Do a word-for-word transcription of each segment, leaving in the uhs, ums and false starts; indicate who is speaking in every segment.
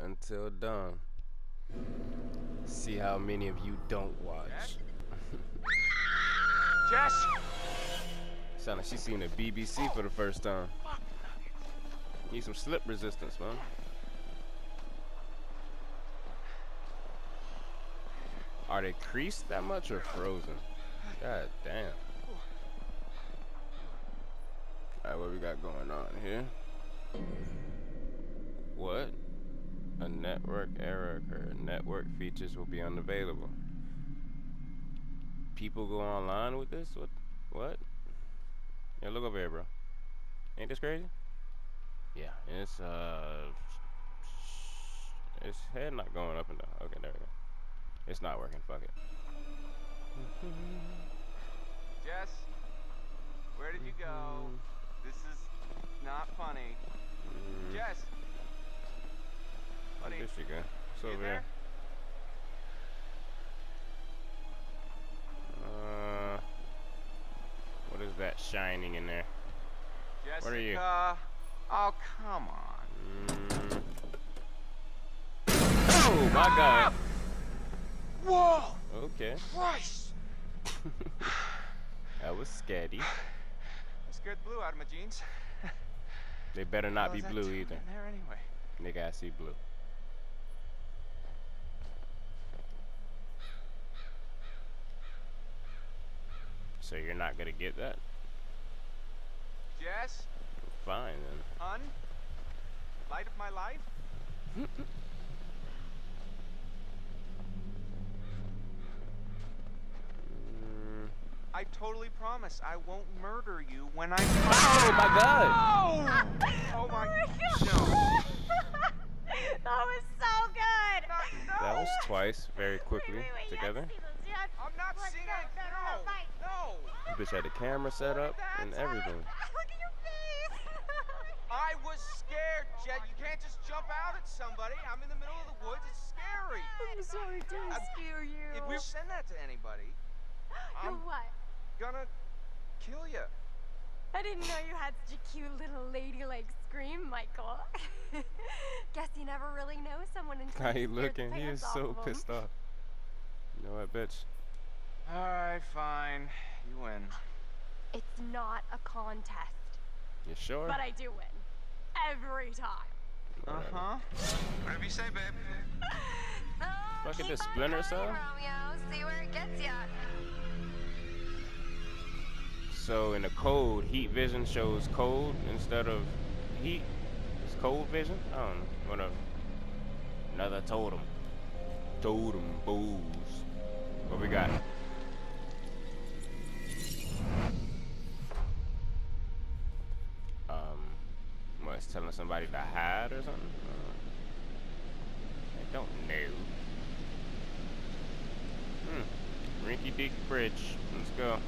Speaker 1: until dawn. See how many of you don't watch.
Speaker 2: Jess!
Speaker 1: Sound like she seen the B B C for the first time. Need some slip resistance, man. Are they creased that much or frozen? God damn. Alright, what we got going on here? What? A network error occurred. Network features will be unavailable. People go online with this? What? What? Yeah, look over here, bro. Ain't this crazy? Yeah, it's uh, it's head not going up and down. Okay, there we go. It's not working. Fuck it.
Speaker 2: Jess, where did you go? This is not funny.
Speaker 1: Mm.
Speaker 2: Jess, buddy,
Speaker 1: There she go. It's over
Speaker 2: there?
Speaker 1: here. Uh, what is that shining in there?
Speaker 2: Jessica.
Speaker 1: What are you?
Speaker 2: Oh, come on.
Speaker 1: Mm. Oh my God.
Speaker 2: Whoa!
Speaker 1: Okay.
Speaker 2: Christ!
Speaker 1: That was scary.
Speaker 2: I scared the blue out of my jeans.
Speaker 1: They better not
Speaker 2: Well,
Speaker 1: be
Speaker 2: is that
Speaker 1: blue
Speaker 2: tune
Speaker 1: either.
Speaker 2: in there anyway?
Speaker 1: Nigga, I see blue. So you're not gonna get that?
Speaker 2: Jess,
Speaker 1: Fine then.
Speaker 2: hun, light of my life.
Speaker 1: Mm.
Speaker 2: I totally promise I won't murder you when I'm.
Speaker 1: Oh my God!
Speaker 2: Oh! Oh my. No.
Speaker 3: That was so good.
Speaker 2: Not, no.
Speaker 1: That was twice, very quickly,
Speaker 3: Wait, wait, wait,
Speaker 1: together.
Speaker 3: yes, Stevens, yes.
Speaker 2: I'm not
Speaker 3: Let's
Speaker 2: seeing
Speaker 3: go.
Speaker 2: it.
Speaker 3: No, no, no, fight.
Speaker 2: No.
Speaker 1: This bitch had the camera set up and everything.
Speaker 3: Look at your face.
Speaker 2: I was scared, Jet. You can't just jump out at somebody. I'm in the middle of the woods. It's scary.
Speaker 3: I'm sorry to
Speaker 2: I'm-
Speaker 3: scare you.
Speaker 2: If we send that to anybody,
Speaker 3: You're
Speaker 2: I'm
Speaker 3: what?
Speaker 2: gonna kill you.
Speaker 3: I didn't know you had such a cute little ladylike scream, Michael. Guess you never really know someone until
Speaker 1: How
Speaker 3: you
Speaker 1: he
Speaker 3: scare the
Speaker 1: looking? He is
Speaker 3: pants
Speaker 1: so
Speaker 3: off of 'em.
Speaker 1: pissed off. You know what, bitch?
Speaker 2: All right, fine. You win.
Speaker 3: It's not a contest,
Speaker 1: You sure?
Speaker 3: but I do win. Every time.
Speaker 2: Uh huh. Whatever you say, babe.
Speaker 3: Oh,
Speaker 1: Look at
Speaker 3: keep
Speaker 1: this
Speaker 3: on
Speaker 1: Splinter
Speaker 3: going,
Speaker 1: Cell.
Speaker 3: Romeo. See where it gets ya.
Speaker 1: So in the code, heat vision shows cold instead of heat. It's cold vision? I don't know. Whatever. Another totem. Totem booze. What we got? Um, what, it's telling somebody to hide or something? Uh, I don't know. Hmm. Rinky Dink Bridge. Let's go.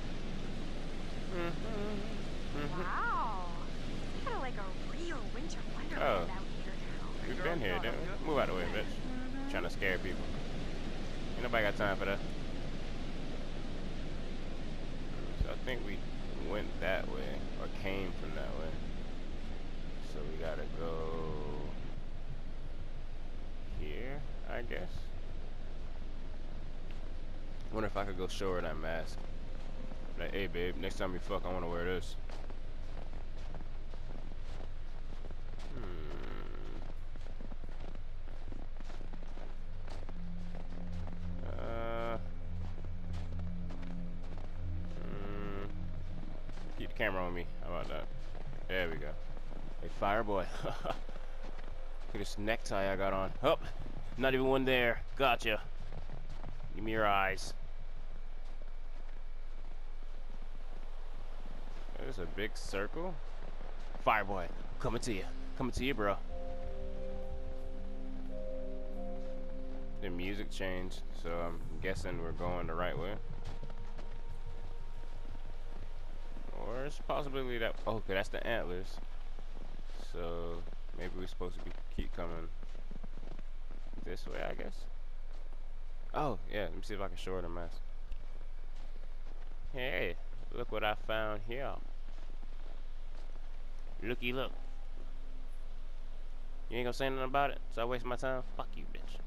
Speaker 1: Mm-hmm. Mm-hmm.
Speaker 3: Wow. It's kind of like a real winter wonderland
Speaker 1: Oh.
Speaker 3: out here now.
Speaker 1: We've been here, didn't we? Move out of the way, bitch.
Speaker 3: Mm-hmm.
Speaker 1: Trying to scare people. Ain't nobody got time for that. So I think we went that way, or came from that way. So we gotta go here, I guess. Wonder if I could go show her that mask. Like, hey babe, next time we fuck, I wanna wear this. Hmm. Uh. Hmm. Keep the camera on me. How about that? There we go. Hey, Fireboy. Look at this necktie I got on. Oh, not even one there. Gotcha. Give me your eyes. There's a big circle. Fireboy, coming to you. Coming to you, bro. The music changed, so I'm guessing we're going the right way. Or it's a possibility that, oh, okay, that's the antlers. So maybe we're supposed to be keep coming this way, I guess. Oh, yeah, let me see if I can show her the mask. Hey, look what I found here. Looky look. You ain't gonna say nothing about it, so I waste my time? Fuck you, bitch.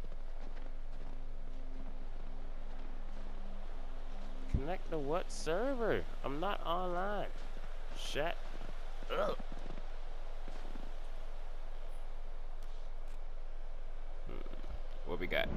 Speaker 1: Connect to what server? I'm not online. Shut up. Hmm. What we got?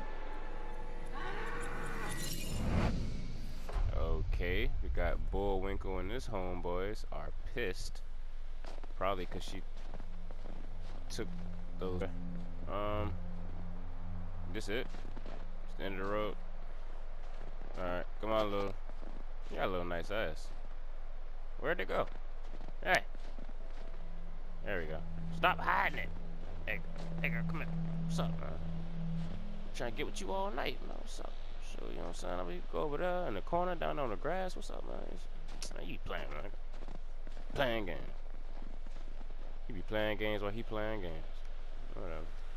Speaker 1: Okay, we got Bullwinkle and his homeboys are pissed. Probably because she took those. Um, this it? It's the end of the road. Alright, come on, little. You got a little nice ass. Where'd it go? Hey. There we go. Stop hiding it. Hey, hey girl, come here. What's up, man? Trying to get with you all night, man. What's up? So, you know what I'm saying? I'm gonna go over there in the corner, down on the grass. What's up, man? Man, you playing, man. Playing games. He be playing games while he playing games. Whatever.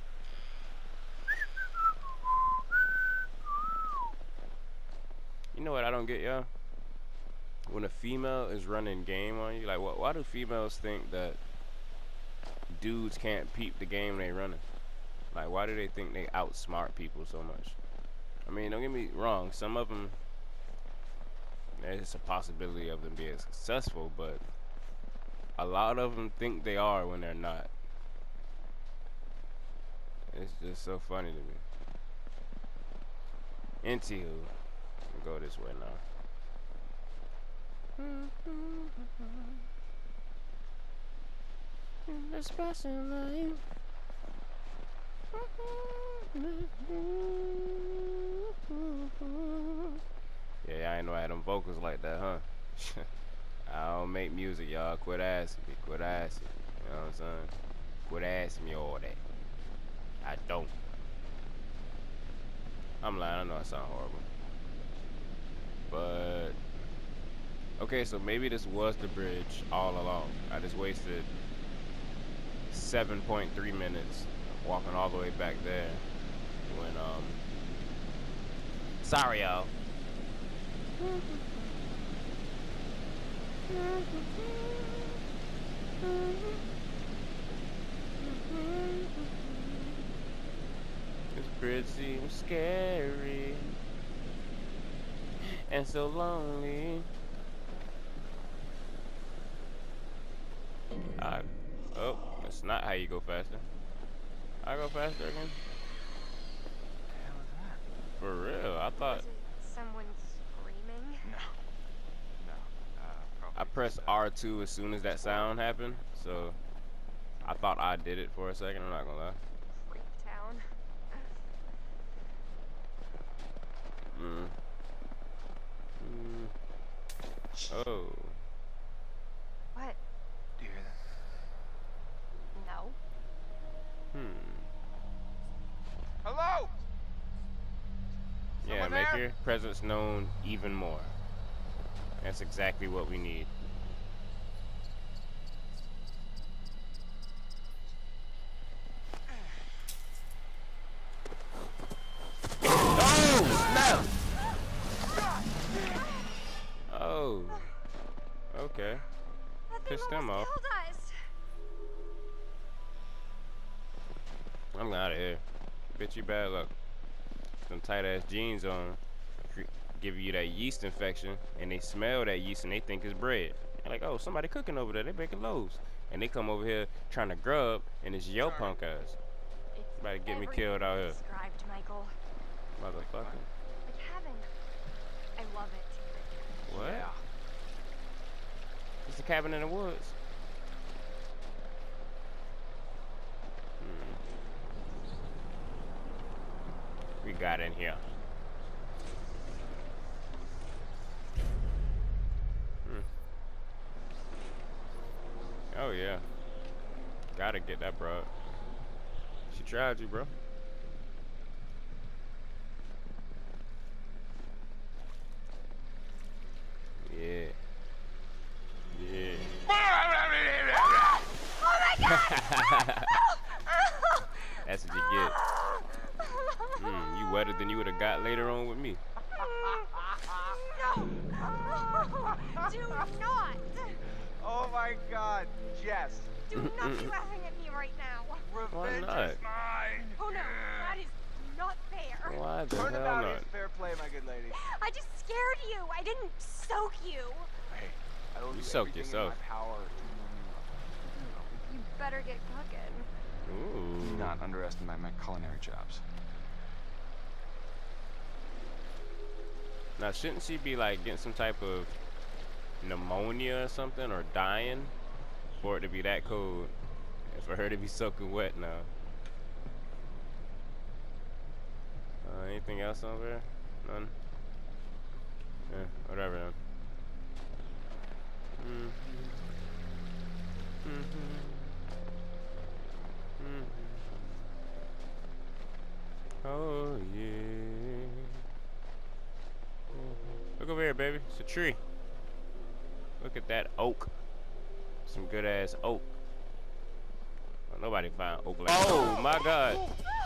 Speaker 1: You know what I don't get, y'all? When a female is running game on you, like, wh why do females think that dudes can't peep the game they running? Like, why do they think they outsmart people so much? I mean, don't get me wrong. Some of them, there's a possibility of them being successful, but a lot of them think they are when they're not. It's just so funny to me. Anywho, we'll go this way now. This passing life. Yeah, I ain't know I had them vocals like that, huh? I don't make music, y'all. Quit asking me. Quit asking me. You know what I'm saying? Quit asking me all that. I don't. I'm lying. I know I sound horrible. But okay, so maybe this was the bridge all along. I just wasted seven point three minutes walking all the way back there when um sorry y'all. This bridge seems scary and so lonely. I, oh, that's not how you go faster. I go faster again? For real, I thought.
Speaker 3: Was it someone screaming?
Speaker 2: No. No. Uh, probably
Speaker 1: I pressed R two as soon as that sound happened, so I thought I did it for a second, I'm not gonna lie.
Speaker 3: Freak town.
Speaker 1: Mm. Mm. Oh.
Speaker 3: What?
Speaker 2: Do you hear that?
Speaker 3: No.
Speaker 1: Hmm.
Speaker 2: Hello?
Speaker 1: Yeah,
Speaker 2: Someone
Speaker 1: make
Speaker 2: there?
Speaker 1: your presence known even more. That's exactly what we need. Oh, snap! Oh. Okay.
Speaker 3: That thing
Speaker 1: Pissed them
Speaker 3: almost
Speaker 1: off.
Speaker 3: killed us.
Speaker 1: I'm out of here. Bitch, you bad luck. Some tight ass jeans on, give you that yeast infection, and they smell that yeast and they think it's bread. They're like, oh, somebody cooking over there. They baking loaves, and they come over here trying to grub, and it's your punk ass.
Speaker 3: It's
Speaker 1: Somebody get me
Speaker 3: everything
Speaker 1: killed out here,
Speaker 3: described, Michael.
Speaker 1: motherfucker.
Speaker 3: The cabin. I love it.
Speaker 1: What?
Speaker 2: Yeah.
Speaker 1: It's a cabin in the woods. Hmm. We got in here. Hmm. Oh yeah. Gotta get that broad. She tried you, bro. Yeah. Yeah.
Speaker 3: Oh my god!
Speaker 1: That's what you get. Mm, you wetter than you would have got later on with me.
Speaker 3: No! Do not!
Speaker 2: Oh my God, Jess.
Speaker 3: Do not be laughing at me right now.
Speaker 2: Revenge
Speaker 1: not?
Speaker 2: is mine.
Speaker 3: Oh no, that is not fair.
Speaker 1: Why the hell
Speaker 2: Turnabout
Speaker 1: not?
Speaker 2: is fair play, my good lady.
Speaker 3: I just scared you. I didn't soak you.
Speaker 2: Hey, I will
Speaker 1: You
Speaker 2: do
Speaker 1: soaked
Speaker 2: everything
Speaker 1: yourself.
Speaker 2: in my power to
Speaker 3: You better get cooking.
Speaker 1: Ooh.
Speaker 2: do not underestimate my culinary chops.
Speaker 1: Now, shouldn't she be like getting some type of pneumonia or something, or dying, for it to be that cold, and for her to be soaking wet now? Uh, anything else over there? None? Yeah, whatever then. Mm-hmm. Mm-hmm. Mm-hmm. Oh yeah. Look over here, baby. It's a tree. Look at that oak. Some good ass oak. Well, nobody find oak like that. Oh my God.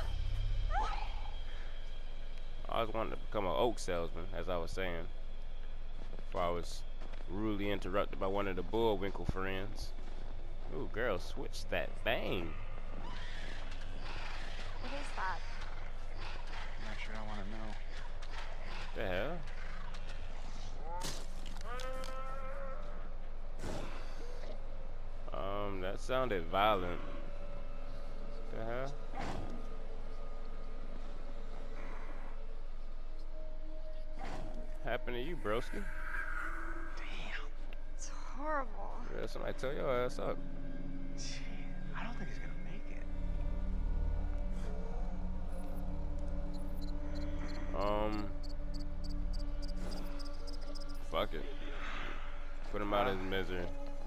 Speaker 1: I always wanted to become an oak salesman, as I was saying, before I was rudely interrupted by one of the Bullwinkle friends. Ooh, girl, switch that thing.
Speaker 3: What is that?
Speaker 2: I'm not sure I want to know.
Speaker 1: The hell? Um, that sounded violent. The hell? Happened to you, broski?
Speaker 2: Damn.
Speaker 3: It's horrible.
Speaker 1: Yeah, somebody tell your ass up.
Speaker 2: Gee, I don't think he's gonna make it.
Speaker 1: Um, fuck it. Put him out of his misery.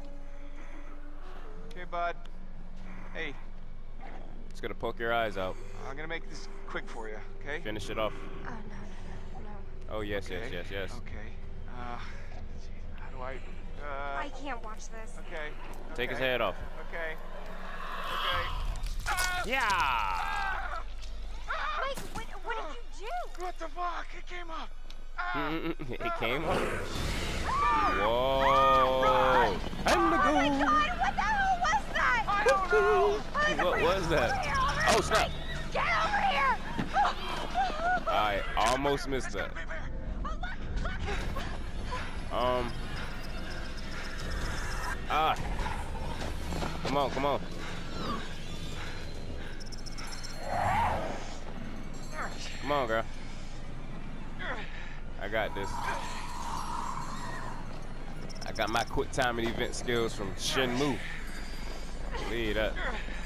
Speaker 2: Okay, bud. Hey,
Speaker 1: Just gonna poke your eyes out.
Speaker 2: I'm gonna make this quick for you, okay?
Speaker 1: Finish it off.
Speaker 3: Oh no, no, no, no.
Speaker 1: Oh yes,
Speaker 2: Okay.
Speaker 1: yes, yes, yes.
Speaker 2: Okay. Uh, gee, how do I? Uh.
Speaker 3: I can't watch this.
Speaker 2: Okay.
Speaker 1: Take his
Speaker 2: okay,
Speaker 1: head off.
Speaker 2: Okay. Okay. Ah!
Speaker 1: Yeah.
Speaker 2: Ah!
Speaker 3: Mike, what, what did you do?
Speaker 2: What the fuck? It came up. Ah!
Speaker 1: It came on. Whoa.
Speaker 3: Oh
Speaker 1: I'm the
Speaker 3: my
Speaker 1: goal.
Speaker 3: God, what the hell was that?
Speaker 2: I don't know.
Speaker 1: What was that? Oh snap!
Speaker 3: Get over here!
Speaker 1: I almost missed that.
Speaker 2: Be fair.
Speaker 1: Um. Ah. Come on, come on. Come on, girl. I got this. I got my quick time and event skills from Shenmue. Lead up.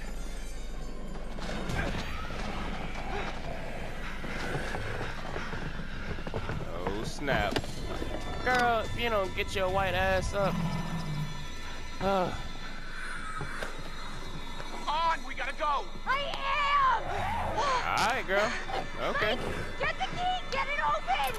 Speaker 1: Oh snap. Girl, if you don't get your white ass up. Uh,
Speaker 2: On, we gotta go.
Speaker 3: I am!
Speaker 1: Alright, girl. Okay.
Speaker 3: Get the key! Get it open!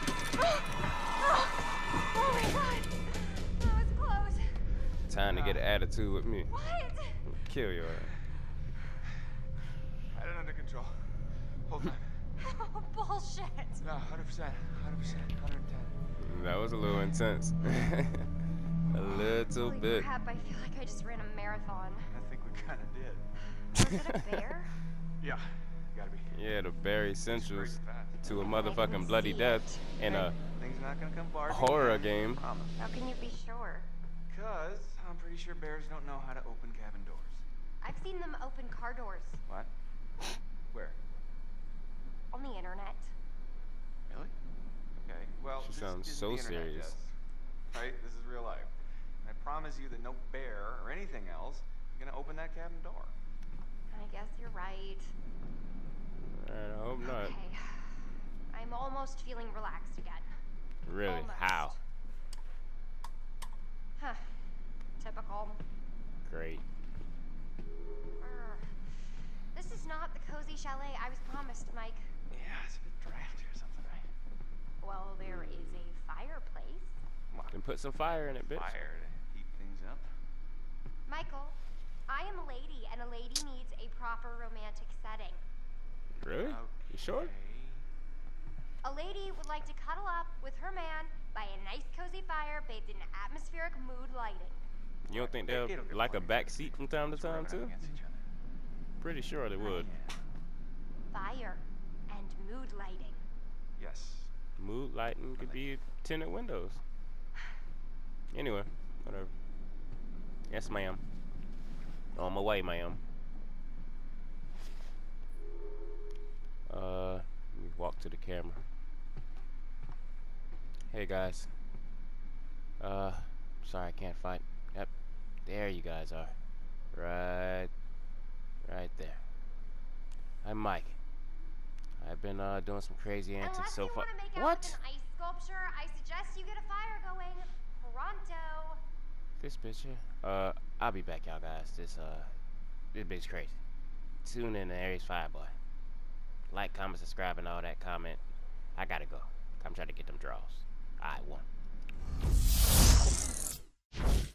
Speaker 3: Oh my God. That was close.
Speaker 1: Time to get an attitude with me.
Speaker 3: What?
Speaker 1: Kill your ass.
Speaker 2: I had it under control. Hold on.
Speaker 3: Oh, bullshit.
Speaker 2: No, one hundred percent. one hundred percent. one hundred ten.
Speaker 1: That was a little intense. A little
Speaker 3: Holy
Speaker 1: bit.
Speaker 3: crap, I feel like I just ran a marathon.
Speaker 2: I think we kind of did.
Speaker 3: Was it a bear?
Speaker 2: Yeah, gotta be.
Speaker 1: Yeah, the Barry Essentials
Speaker 2: Fast.
Speaker 1: to a
Speaker 3: I
Speaker 1: motherfucking
Speaker 3: didn't
Speaker 1: bloody
Speaker 3: see
Speaker 1: death
Speaker 3: it.
Speaker 1: in a
Speaker 2: Things not gonna come barging
Speaker 1: horror
Speaker 2: in,
Speaker 1: game.
Speaker 2: Promise.
Speaker 3: How can you be sure?
Speaker 2: Cause I'm pretty sure bears don't know how to open cabin doors.
Speaker 3: I've seen them open car doors
Speaker 2: What? Where?
Speaker 3: on the internet.
Speaker 2: Really? Okay. Well,
Speaker 1: She
Speaker 2: this
Speaker 1: sounds
Speaker 2: isn't
Speaker 1: so
Speaker 2: the internet,
Speaker 1: serious.
Speaker 2: Jess. Right? This is real life. And I promise you that no bear or anything else is gonna open that cabin door.
Speaker 3: I guess you're right.
Speaker 1: I hope not.
Speaker 3: Okay. I'm almost feeling relaxed again.
Speaker 1: Really?
Speaker 3: Almost.
Speaker 1: How?
Speaker 3: Huh. Typical.
Speaker 1: Great.
Speaker 3: Urgh. This is not the cozy chalet I was promised, Mike.
Speaker 2: Yeah, it's a bit drafty or something, right?
Speaker 3: Well, there is a fireplace.
Speaker 1: Then put some fire in it, bitch.
Speaker 2: Fire to heat things up.
Speaker 3: Michael, I am a lady, and a lady needs a proper romantic setting.
Speaker 1: Really? You sure?
Speaker 2: Okay.
Speaker 3: A lady would like to cuddle up with her man by a nice cozy fire bathed in atmospheric mood lighting.
Speaker 1: You don't think
Speaker 4: It-
Speaker 1: they'll
Speaker 4: it'll get
Speaker 1: like a
Speaker 4: funny.
Speaker 1: back seat from time to
Speaker 4: Once we're
Speaker 1: time
Speaker 4: rubbing
Speaker 1: too?
Speaker 4: up against each other.
Speaker 1: Pretty sure they would.
Speaker 3: Fire and mood lighting.
Speaker 4: Yes.
Speaker 1: Mood lighting could be tinted windows. Anyway, whatever. Yes, ma'am. On my way, ma'am. Uh, let me walk to the camera. Hey guys. Uh, sorry I can't fight. Yep, there you guys are. Right, right there. I'm Mike. I've been uh doing some crazy antics
Speaker 3: Unless
Speaker 1: so
Speaker 3: you
Speaker 1: far.
Speaker 3: want to make out
Speaker 1: What?
Speaker 3: with an ice sculpture, I suggest you get a fire going pronto.
Speaker 1: This bitch here. Uh, I'll be back, y'all guys. This uh, this bitch crazy. Tune in to Aries Fireboy. Like, comment, subscribe, and all that. Comment. I gotta go. I'm trying to get them draws. I won.